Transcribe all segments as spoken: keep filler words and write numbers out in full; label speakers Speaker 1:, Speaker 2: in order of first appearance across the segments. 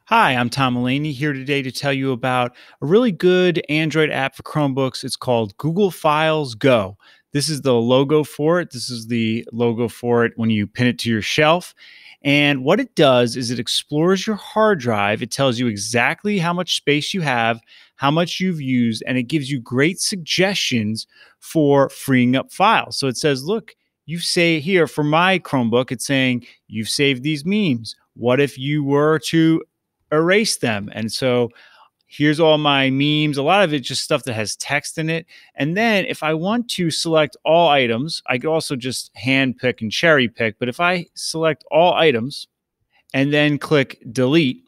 Speaker 1: Hi, I'm Tom Mulaney here today to tell you about a really good Android app for Chromebooks. It's called Google Files Go. This is the logo for it. This is the logo for it when you pin it to your shelf. And what it does is it explores your hard drive. It tells you exactly how much space you have, how much you've used, and it gives you great suggestions for freeing up files. So it says, look, you say here for my Chromebook, it's saying you've saved these memes. What if you were to erase them? And so here's all my memes. A lot of it just stuff that has text in it. And then if I want to select all items, I could also just hand pick and cherry pick. But if I select all items and then click delete,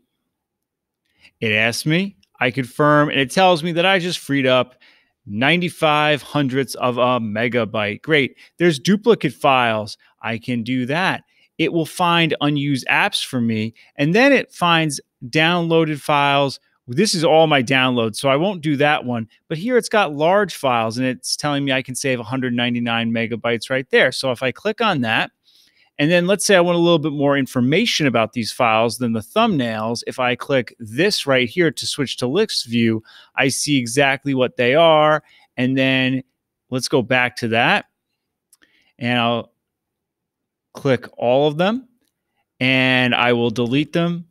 Speaker 1: it asks me, I confirm, and it tells me that I just freed up ninety-five hundredths of a megabyte. Great. There's duplicate files. I can do that. It will find unused apps for me, and then it finds downloaded files. This is all my downloads, so I won't do that one. But here it's got large files, and it's telling me I can save one hundred ninety-nine megabytes right there. So if I click on that, and then let's say I want a little bit more information about these files than the thumbnails. If I click this right here to switch to list view, I see exactly what they are. And then let's go back to that, and I'll click all of them, and I will delete them.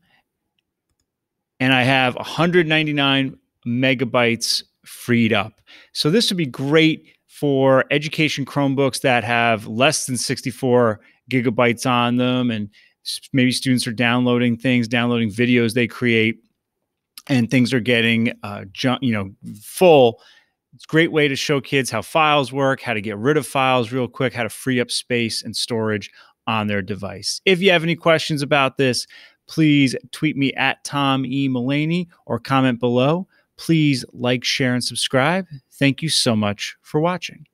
Speaker 1: And I have one hundred ninety-nine megabytes freed up. So this would be great for education Chromebooks that have less than sixty-four gigabytes on them, and maybe students are downloading things, downloading videos they create, and things are getting uh, you know, full. It's a great way to show kids how files work, how to get rid of files real quick, how to free up space and storage on their device. If you have any questions about this, please tweet me at Tom E. Mulaney or comment below. Please like, share, and subscribe. Thank you so much for watching.